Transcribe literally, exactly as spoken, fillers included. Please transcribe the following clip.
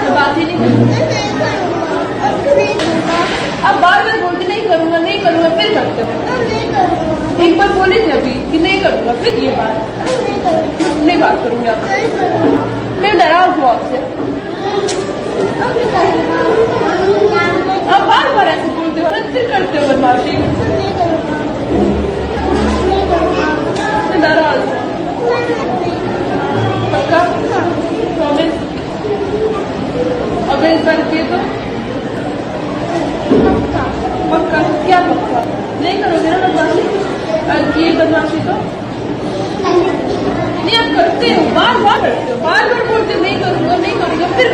बात ही नहीं करूँगा। अब बार बार बोलते नहीं करूँगा नहीं करूँगा, फिर करते हो। एक बार बोले थे अभी कि नहीं करूँगा, फिर ये बात नहीं बात करूँगी आपसे। मैं नाराज हूँ आपसे। अब बार बार ऐसे बोलते हो, फिर करते हो बदमाशी। मैं नाराज हूँ। पक्का प्रॉमिस? अगर इस बार किए तो पक्का? क्या पक्का? नहीं करोगे ना बदमाशी? और किए बदमाशी तो नहीं, आप करते हो, बार बार करते हो, बार बार बोलते नहीं करूँगा नहीं करूँगा, फिर